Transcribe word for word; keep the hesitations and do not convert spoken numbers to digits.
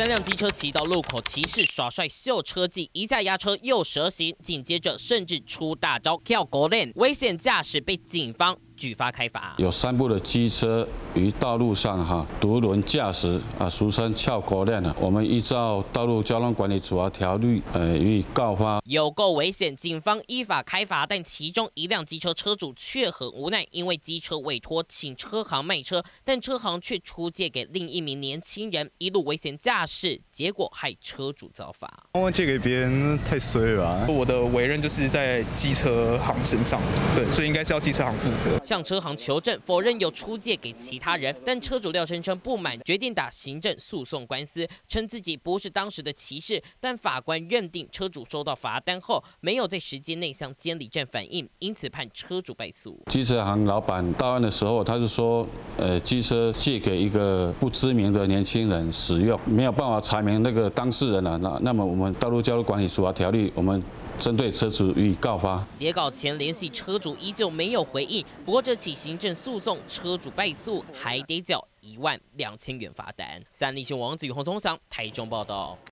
三辆机车骑到路口，骑士耍帅秀车技，一下压车又蛇行，紧接着甚至出大招跳狗链，危险驾驶被警方举发开罚。 有三部的机车于道路上哈独轮驾驶啊，俗称翘狗链啊，我们依照道路交通管理处罚条例，呃予以告发。 有够危险，警方依法开罚，但其中一辆机车车主却很无奈，因为机车委托请车行卖车，但车行却出借给另一名年轻人，一路危险驾驶，结果害车主遭罚。 我借给别人太衰了吧？ 我的委任就是在机车行身上，对，所以应该是要机车行负责。 向车行求证，否认有出借给其他人，但车主廖先生不满，决定打行政诉讼官司，称自己不是当时的骑士，但法官认定车主收到罚单后没有在时间内向监理站反映，因此判车主败诉。 机车行老板到案的时候，他是说，呃，机车借给一个不知名的年轻人使用，没有办法查明那个当事人啊。那那么我们道路交通管理处罚条例，我们针对车主予以告发。 截稿前联系车主依旧没有回应，不过这起行政诉讼车主败诉，还得缴一万两千元罚单。三立新闻王子宇洪松祥台中报道。